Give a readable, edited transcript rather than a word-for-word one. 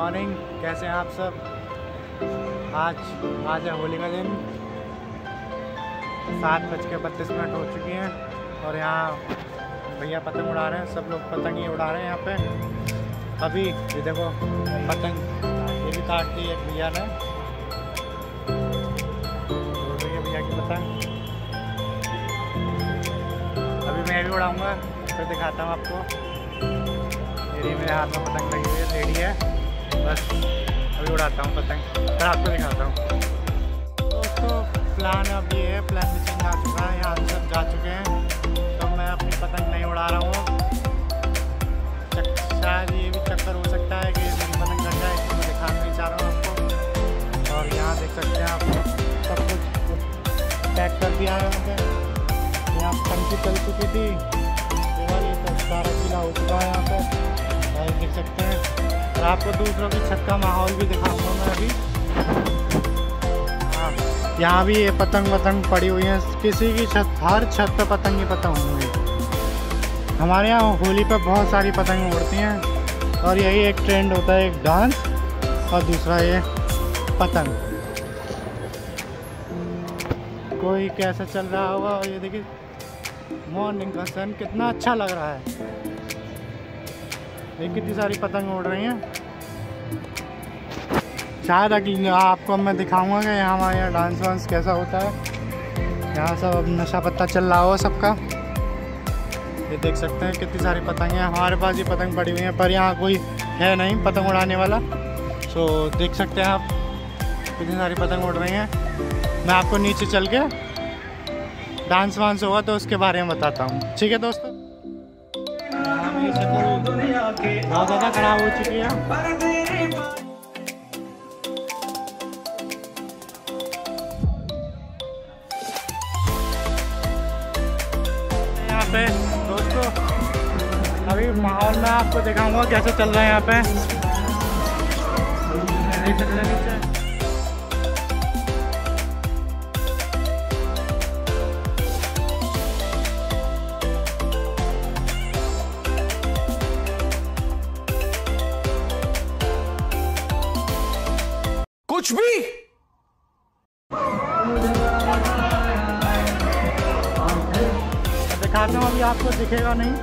Morning, कैसे हैं आप सब। आज है होली का दिन। 7:32 हो चुकी हैं और यहाँ भैया पतंग उड़ा रहे हैं। सब लोग पतंग ही उड़ा रहे हैं यहाँ पे। अभी ये देखो पतंग ये भी काट दी एक भैया ने, भैया की पतंग। अभी मैं भी उड़ाऊँगा, फिर दिखाता हूँ आपको। मेरे हाथ में पतंग लगी हुई है, रेडी है। बस अभी उड़ाता हूँ पतंग, फिर आपको दिखाता हूँ। दोस्तों प्लान अब ये है, प्लान में चेंज आ चुका है। यहाँ सब जा चुके हैं तो मैं अपनी पतंग नहीं उड़ा रहा हूँ। शायद ये भी चक्कर हो सकता है कि मेरी पतंग कट जाए, इसलिए मैं दिखाना नहीं चाह रहा हूँ आपको। और यहाँ देख सकते हैं आप, सब कुछ पैक कर दिया है यहाँ पे। यहाँ टंकी चल चुकी थी, तो सारा गीला हो चुका है यहाँ पे, देख सकते हैं। और आपको दूसरों की छत का माहौल भी दिखाऊंगा मैं अभी। हाँ, यहाँ भी ये पतंग पड़ी हुई है। किसी की छत, हर छत पे पतंग ही पतंग होंगी। हमारे यहाँ होली पे बहुत सारी पतंग उड़ती हैं और यही एक ट्रेंड होता है, एक डांस और दूसरा ये पतंग। कोई कैसा चल रहा होगा। और ये देखिए मॉर्निंग का सन कितना अच्छा लग रहा है। ये कितनी सारी पतंग उड़ रही हैं। शायद आपको मैं दिखाऊंगा कि यहाँ हमारे यहाँ डांस वांस कैसा होता है। यहाँ सब अब नशा पत्ता चल रहा हो सबका। ये देख सकते हैं कितनी सारी पतंग हैं। हमारे पास ये पतंग पड़ी हुई हैं, पर यहाँ कोई है नहीं पतंग उड़ाने वाला। सो देख सकते हैं आप कितनी सारी पतंग उड़ रही हैं। मैं आपको नीचे चल के डांस वांस होगा तो उसके बारे में बताता हूँ, ठीक है दोस्तों। बहुत ज़्यादा खराब हो चुकी है। यहाँ पे दोस्तों अभी माहौल में आपको दिखाऊंगा कैसे चल रहा है यहाँ पे। देख सकते हैं नीचे कुछ भी। दिखाता हूँ, अभी आपको दिखेगा नहीं।